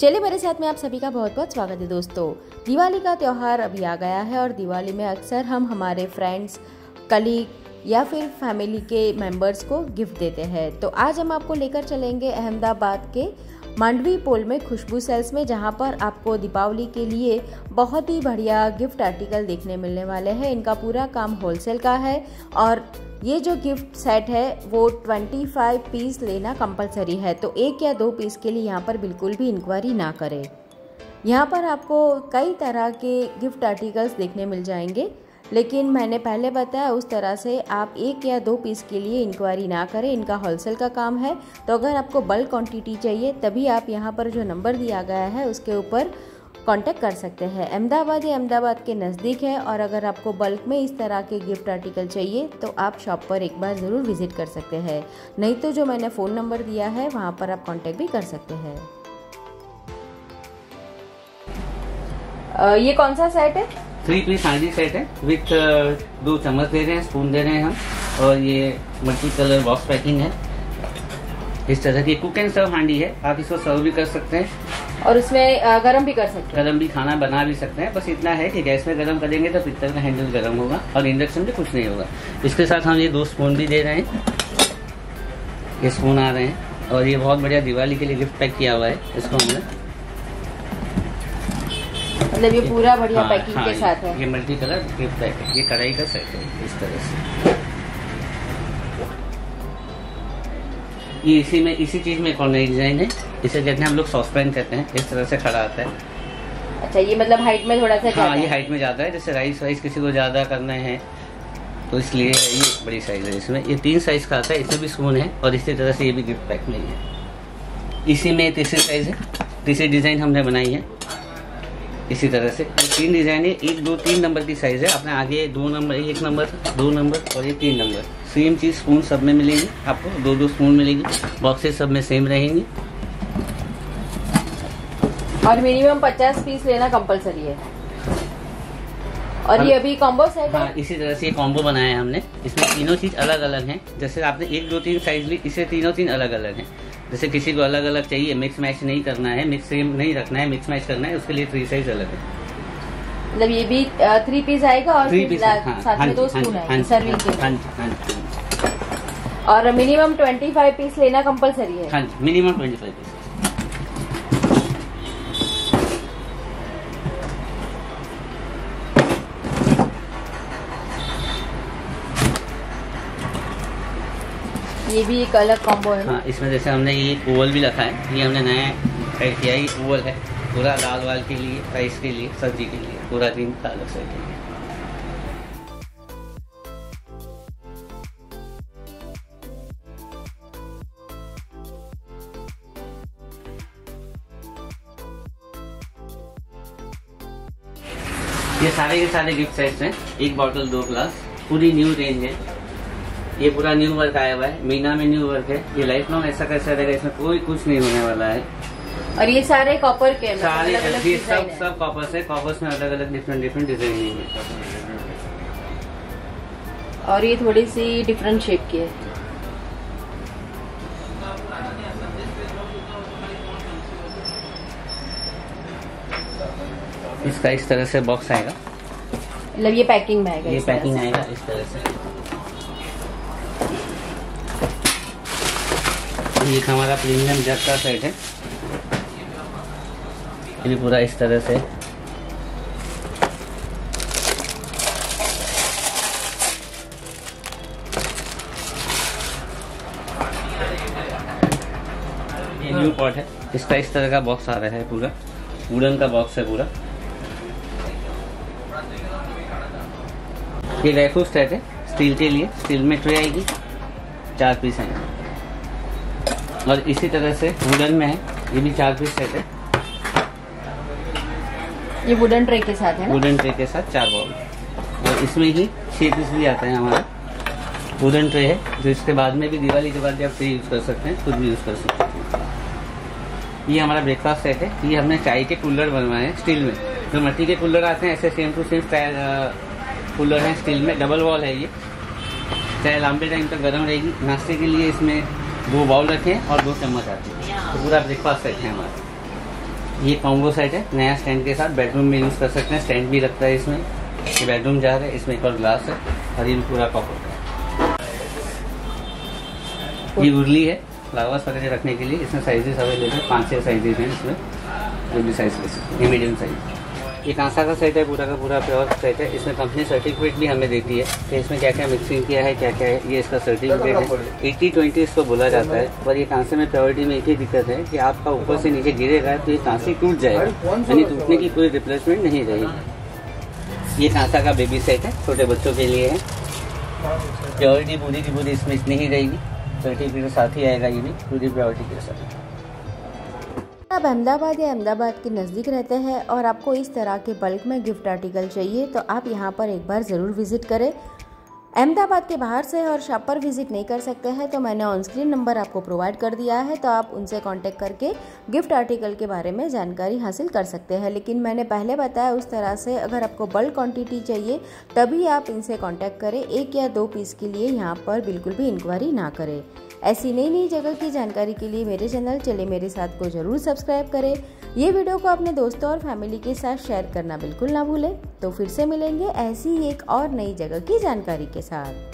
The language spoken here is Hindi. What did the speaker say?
चलिए मेरे साथ में आप सभी का बहुत बहुत स्वागत है दोस्तों। दिवाली का त्यौहार अभी आ गया है और दिवाली में अक्सर हम हमारे फ्रेंड्स, कलीग या फिर फैमिली के मेंबर्स को गिफ्ट देते हैं। तो आज हम आपको लेकर चलेंगे अहमदाबाद के मांडवी पोल में खुशबू सेल्स में, जहां पर आपको दीपावली के लिए बहुत ही बढ़िया गिफ्ट आर्टिकल देखने मिलने वाले हैं। इनका पूरा काम होलसेल का है और ये जो गिफ्ट सेट है वो 25 पीस लेना कंपलसरी है। तो 1 या 2 पीस के लिए यहाँ पर बिल्कुल भी इंक्वायरी ना करें। यहाँ पर आपको कई तरह के गिफ्ट आर्टिकल्स देखने मिल जाएंगे, लेकिन मैंने पहले बताया उस तरह से आप 1 या 2 पीस के लिए इंक्वायरी ना करें। इनका होलसेल का काम है। तो अगर आपको बल्क क्वांटिटी चाहिए तभी आप यहाँ पर जो नंबर दिया गया है उसके ऊपर कांटेक्ट कर सकते हैं। अहमदाबाद के नज़दीक है और अगर आपको बल्क में इस तरह के गिफ्ट आर्टिकल चाहिए तो आप शॉप पर एक बार ज़रूर विजिट कर सकते हैं, नहीं तो जो मैंने फ़ोन नंबर दिया है वहाँ पर आप कांटेक्ट भी कर सकते हैं। ये कौन सा सेट है? 3 पीस हांडी सेट है विथ 2 चम्मच दे रहे हैं, स्पून दे रहे हैं हम, और ये मल्टी कलर बॉक्स पैकिंग है। इस तरह की कुक एंड सर्व हांडी है, आप इसको सर्व भी कर सकते हैं और उसमें गरम भी कर सकते हैं। गरम भी खाना बना भी सकते हैं। बस इतना है कि गैस में गरम करेंगे तो पित्तल का हैंडल गरम होगा और इंडक्शन में कुछ नहीं होगा। इसके साथ हम ये 2 स्पून भी दे रहे हैं, ये स्पून आ रहे हैं और ये बहुत बढ़िया दिवाली के लिए गिफ्ट पैक किया हुआ है। इसको हमने मतलब ये पूरा बढ़िया पैकिंग के साथ है। ये मल्टी कलर गिफ्ट पैक है, ये कढ़ाई का सेट है इस तरह से। ये इसी चीज में एक और नई डिजाइन है, इसे कहते हैं हम लोग सॉसपैन कहते हैं। इस तरह से खड़ा आता है। अच्छा, ये मतलब हाइट में थोड़ा सा हाँ, ये हाइट में जाता है। जैसे राइस वाइस किसी को ज्यादा करना है तो इसलिए ये बड़ी साइज है। इसमें ये 3 साइज का आता है, इसमें भी स्पून है और इसी तरह से ये भी गिफ्ट पैक में है। इसी में तीसरी साइज है, तीसरी डिजाइन हमने बनाई है इसी तरह से। 3 डिजाइन है, 1, 2, 3 नंबर की साइज है। अपने आगे 2 नंबर, 1 नंबर, 2 नंबर और ये 3 नंबर। सेम चीज स्पून सब में मिलेंगी आपको, 2-2 स्पून मिलेगी। बॉक्सेस सब में सेम रहेंगी और मिनिमम 50 पीस लेना कंपलसरी है। और ये अभी कॉम्बो सेट है। हाँ, इसी तरह से ये कॉम्बो बनाया है हमने। इसमें तीनों चीज अलग अलग हैं। जैसे आपने 1, 2, 3 साइज ली, इसे तीन अलग अलग हैं। जैसे किसी को अलग अलग चाहिए, मिक्स मैच नहीं करना है, मिक्स सेम नहीं रखना है, मिक्स मैच करना है, उसके लिए 3 साइज अलग है। मतलब ये भी 3 पीस आएगा और 3 पीस साथ में 2 स्पून है सर्विंग के। हाँ जी। और मिनिमम 25 पीस लेना कंपलसरी है। हाँ जी, मिनिमम 25 पीस। ये भी एक अलग कॉम्बो है। हाँ, इसमें जैसे हमने ये ओवल भी रखा है, ये हमने नया ऐड किया है। ये ओवल है पूरा दाल वाल के लिए, राइस के लिए, सब्जी के लिए, पूरा 3 अलग से के लिए। ये सारे के सारे गिफ्ट सेट्स हैं, 1 बॉटल 2 ग्लास, पूरी न्यू रेंज है। ये पूरा न्यू वर्क आया हुआ है, मीना में न्यू वर्क है। ये लाइफ लॉन्ग ऐसा कैसा रहेगा, इसमें कोई कुछ नहीं होने वाला है। और ये सारे कॉपर के सारे ये सब कॉपर्स है। कॉपर्स में अलग अलग डिफरेंट डिजाइन है और ये थोड़ी सी डिफरेंट शेप की है। इसका इस तरह से बॉक्स आएगा, मतलब ये पैकिंग में आएगा। ये पैकिंग आएगा इस तरह से। ये हमारा प्रीमियम जग का सेट है, ये पूरा इस तरह से। ये न्यू पॉट है, इसका इस तरह का बॉक्स आ रहा है, पूरा वुडन का बॉक्स है पूरा। ये रैफू सेट है स्टील के लिए, स्टील में ट्रे आएगी, 4 पीस आएंगे। और इसी तरह से वुडन में है, ये भी 4 पीस सेट है। ये वुडन ट्रे के साथ है ना? वुडन ट्रे के साथ 4 बाउल। और इसमें ही 6 पीस भी आता है हमारा। वुडन ट्रे है जो इसके बाद में भी, दिवाली के बाद भी आप ट्रे यूज कर सकते हैं, खुद भी यूज कर सकते हैं। ये हमारा ब्रेकफास्ट सेट है। ये हमने चाय के कूलर बनवाए हैं स्टील में। जो मिट्टी के कूलर आते हैं ऐसे सेम टू सेम कूलर है स्टील में, डबल वॉल है ये। चाय लंबे टाइम तक गर्म रहेगी। नाश्ते के लिए इसमें 2 बाउल रखें और 2 चम्मच आते हैं। तो पूरा ब्रेकफास्ट सेट है हमारा। ये कॉम्बो सेट है नया स्टैंड के साथ, बेडरूम में यूज कर सकते हैं, स्टैंड भी लगता है इसमें। ये बेडरूम जार है, इसमें एक और ग्लास है और ये पूरा कप होता है। ये उर्ली है फ्लावर्स वगैरह रखने के लिए, इसमें साइजेस अवेलेबल है, 5-6 साइजेस हैं इसमें, जो भी साइज ले सकते हैं। ये मीडियम साइज। ये कांसा का सेट है, पूरा का पूरा प्योर सेट है। इसमें कंपनी सर्टिफिकेट भी हमें देती है कि इसमें क्या क्या मिक्सिंग किया है, क्या क्या है, ये इसका सर्टिफिकेट है। 80-20 इसको बोला जाता है। पर ये कांसे में प्योरिटी में एक ही दिक्कत है कि आपका ऊपर से नीचे गिरेगा तो ये कांसी टूट जाएगा, यानी टूटने की कोई रिप्लेसमेंट नहीं रहेगी। ये कांसा का बेबी सेट है, छोटे बच्चों के लिए है। प्योरिटी पूरी की पूरी इसमें इतनी ही रहेगी, सर्टिफिकेट के साथ ही आएगा, ये भी पूरी प्योरिटी के साथ। आप अहमदाबाद या अहमदाबाद के नज़दीक रहते हैं और आपको इस तरह के बल्क में गिफ्ट आर्टिकल चाहिए तो आप यहाँ पर एक बार ज़रूर विज़िट करें। अहमदाबाद के बाहर से और शॉप पर विज़िट नहीं कर सकते हैं तो मैंने ऑन स्क्रीन नंबर आपको प्रोवाइड कर दिया है, तो आप उनसे कांटेक्ट करके गिफ्ट आर्टिकल के बारे में जानकारी हासिल कर सकते हैं। लेकिन मैंने पहले बताया उस तरह से अगर आपको बल्क क्वांटिटी चाहिए तभी आप इनसे कांटेक्ट करें, 1 या 2 पीस के लिए यहाँ पर बिल्कुल भी इंक्वायरी ना करें। ऐसी नई नई जगह की जानकारी के लिए मेरे चैनल चले मेरे साथ को जरूर सब्सक्राइब करें। ये वीडियो को अपने दोस्तों और फैमिली के साथ शेयर करना बिल्कुल ना भूलें। तो फिर से मिलेंगे ऐसी ही एक और नई जगह की जानकारी के साथ।